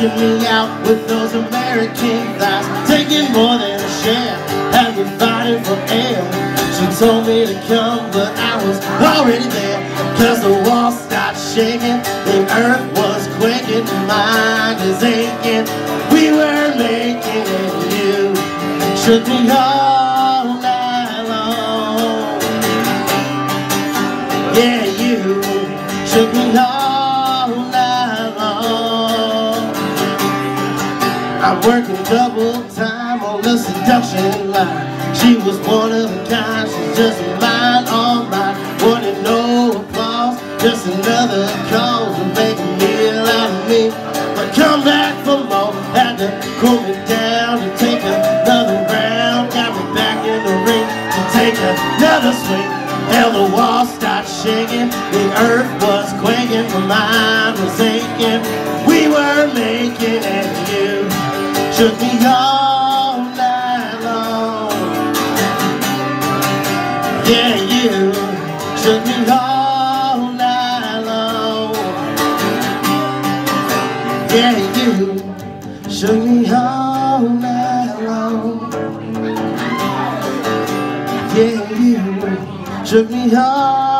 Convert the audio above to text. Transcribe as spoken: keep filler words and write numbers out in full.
taking me out with those American thighs, taking more than a share, had me fighting for air. She told me to come, but I was already there, cause the walls started shaking, the earth was quaking, my mind is aching. We were making it, you shook me all night long. Yeah, you shook me all night long. I'm working double time on the seduction line. She was one of a kind, she's just mine, all mine. Wanted no applause, just another cause to make a meal out of me. But come back for more, had to cool me down to take another round. Got me back in the ring to take another swing. Hell, the walls started shaking, the earth was quaking, my mind was aching. We were making it, you shook me all night long. Yeah, you shook me all night long. Yeah, you shook me all night long. Yeah, you shook me all